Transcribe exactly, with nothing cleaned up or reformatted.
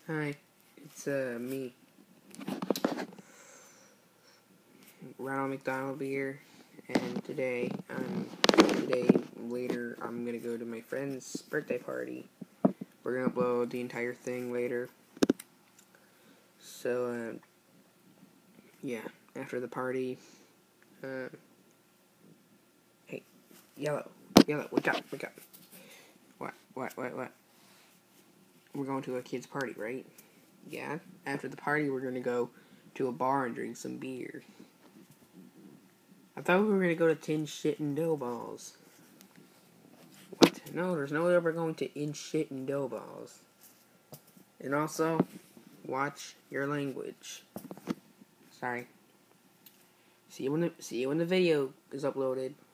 Hi, it's uh me, Ronald McDonald here, and today, um, today later, I'm gonna go to my friend's birthday party. We're gonna upload the entire thing later. So, uh, yeah, after the party, uh, hey, Yellow, Yellow, wake up, wake up. What, what, what, what? We're going to a kid's party, right? Yeah. After the party, we're gonna go to a bar and drink some beer. I thought we were gonna go to Tin Shit and Dough Balls. What? No, there's no way we're going to In Shit and Dough Balls. And also, watch your language. Sorry. See you when the see you when the video is uploaded.